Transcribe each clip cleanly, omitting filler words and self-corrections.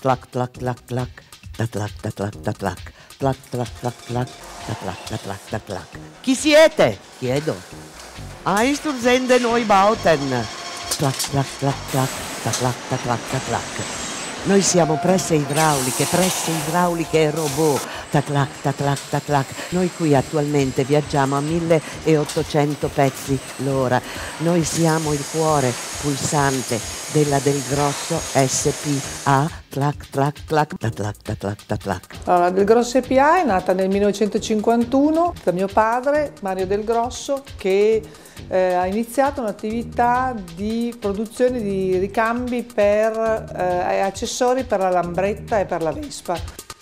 Tlac, tlac, tlac, tlac. Tatlac, tatlac, tatlac. Tlac, tlac, tlac, tlac. Tatlac, tatlac, tatlac. Chi siete? Chiedo. Einstur sende Neubauten. Tlac, tlac, tlac, tlac. Tatlac, tatlac, tatlac. Noi siamo presse idrauliche e robot. Tatlac, tatlac, tatlac. Noi qui attualmente viaggiamo a 1800 pezzi l'ora. Noi siamo il cuore pulsante della Del Grosso SPA. Tlac, tlac, tlac. Tatlac, tatlac, tatlac. Allora, Del Grosso SPA è nata nel 1951 da mio padre, Mario Del Grosso, che ha iniziato un'attività di produzione di ricambi per accessori per la Lambretta e per la Vespa.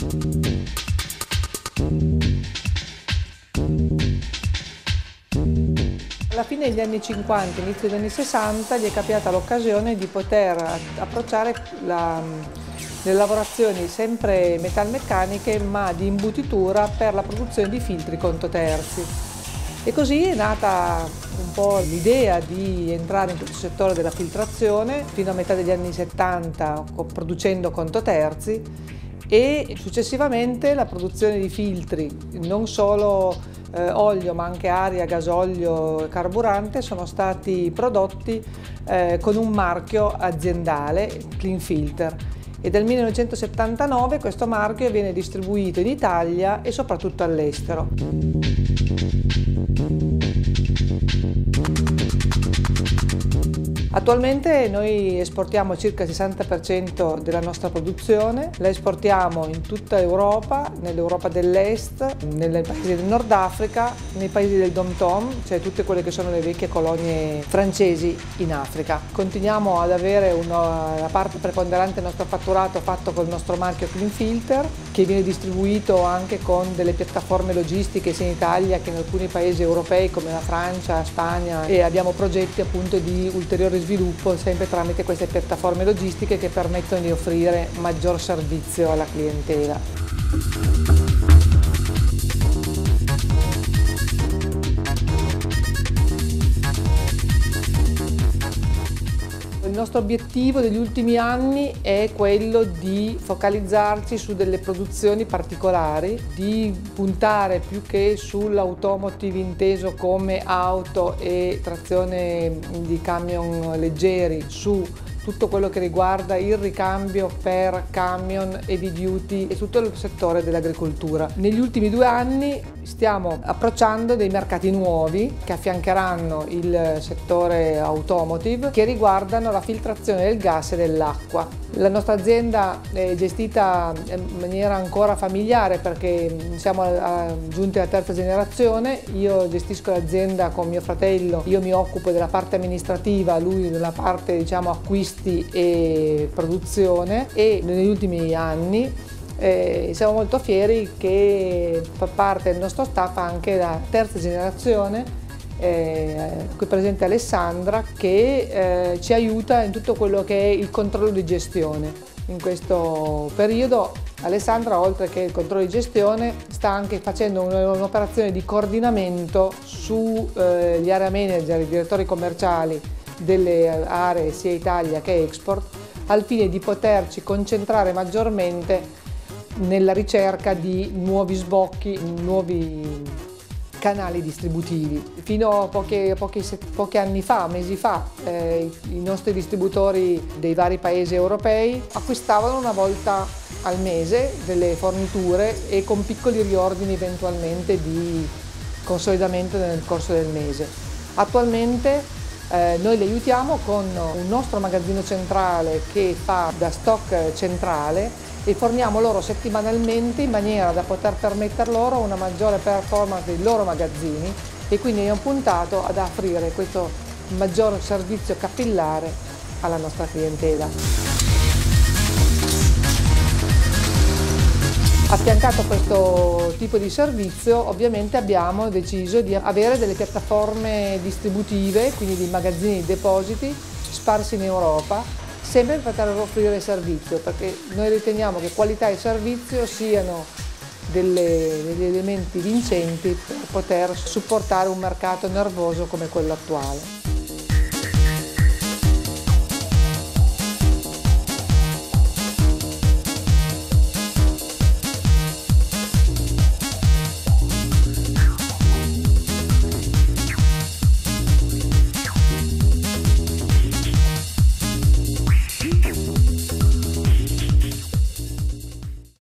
Alla fine degli anni 50, inizio degli anni 60, gli è capitata l'occasione di poter approcciare le lavorazioni sempre metalmeccaniche ma di imbutitura per la produzione di filtri contoterzi. E così è nata un po' l'idea di entrare in questo settore della filtrazione fino a metà degli anni 70 producendo contoterzi e successivamente la produzione di filtri, non solo olio ma anche aria, gasolio e carburante, sono stati prodotti con un marchio aziendale, Clean Filter. E dal 1979 questo marchio viene distribuito in Italia e soprattutto all'estero. Attualmente noi esportiamo circa il 60% della nostra produzione, la esportiamo in tutta Europa, nell'Europa dell'Est, nei paesi del Nord Africa, nei paesi del Dom-Tom, cioè tutte quelle che sono le vecchie colonie francesi in Africa. Continuiamo ad avere la parte preponderante del nostro fatturato fatto col nostro marchio Clean Filter, che viene distribuito anche con delle piattaforme logistiche sia in Italia che in alcuni paesi europei come la Francia, Spagna, e abbiamo progetti appunto di ulteriore sviluppo sempre tramite queste piattaforme logistiche che permettono di offrire maggior servizio alla clientela. Il nostro obiettivo degli ultimi anni è quello di focalizzarci su delle produzioni particolari, di puntare più che sull'automotive inteso come auto e trazione di camion leggeri, su tutto quello che riguarda il ricambio per camion, heavy duty e tutto il settore dell'agricoltura. Negli ultimi 2 anni stiamo approcciando dei mercati nuovi che affiancheranno il settore automotive, che riguardano la filtrazione del gas e dell'acqua. La nostra azienda è gestita in maniera ancora familiare perché siamo giunti alla 3ª generazione. Io gestisco l'azienda con mio fratello, io mi occupo della parte amministrativa, lui della parte acquisti e produzione, e negli ultimi anni siamo molto fieri che fa parte del nostro staff anche la 3ª generazione, qui presente Alessandra, che ci aiuta in tutto quello che è il controllo di gestione. In questo periodo Alessandra, oltre che il controllo di gestione, sta anche facendo un'operazione di coordinamento sugli area manager, i direttori commerciali delle aree sia Italia che Export, al fine di poterci concentrare maggiormente nella ricerca di nuovi sbocchi, nuovi canali distributivi. Fino a pochi anni fa, mesi fa, i nostri distributori dei vari paesi europei acquistavano una volta al mese delle forniture e con piccoli riordini eventualmente di consolidamento nel corso del mese. Attualmente noi li aiutiamo con un nostro magazzino centrale che fa da stock centrale e forniamo loro settimanalmente in maniera da poter permettere loro una maggiore performance dei loro magazzini, e quindi abbiamo puntato ad offrire questo maggior servizio capillare alla nostra clientela. Affiancato a questo tipo di servizio, ovviamente abbiamo deciso di avere delle piattaforme distributive, quindi dei magazzini di depositi sparsi in Europa, sempre per poter offrire servizio, perché noi riteniamo che qualità e servizio siano degli elementi vincenti per poter supportare un mercato nervoso come quello attuale.